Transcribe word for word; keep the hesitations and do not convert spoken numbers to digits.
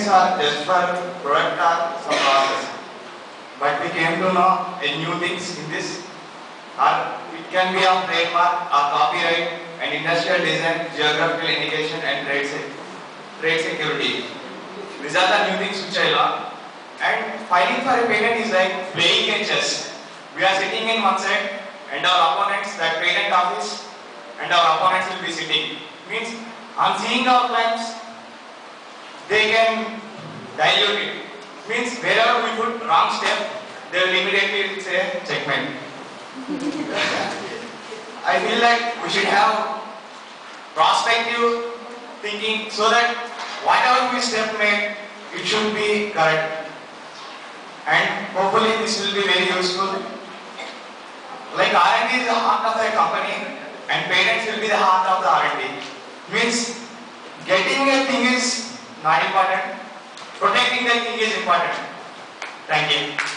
are just for product or some process. But we came to know a new things in this. Or it can be a trademark, or copyright, and industrial design, geographical indication, and trade, se trade security. These are the new things which I learned. And filing for a patent is like playing a chess. We are sitting in one side, and our opponents, that patent office, and our opponents will be sitting. Means on seeing our claims, they can dilute it. Means wherever we put wrong step, they will immediately say checkmate. I feel like we should have prospective thinking so that whatever we step made, it should be correct. And hopefully this will be very useful. Like R and D is the heart of a company, and patents will be the heart of the R and D. Means getting a thing is not important, protecting the thing is important. Thank you.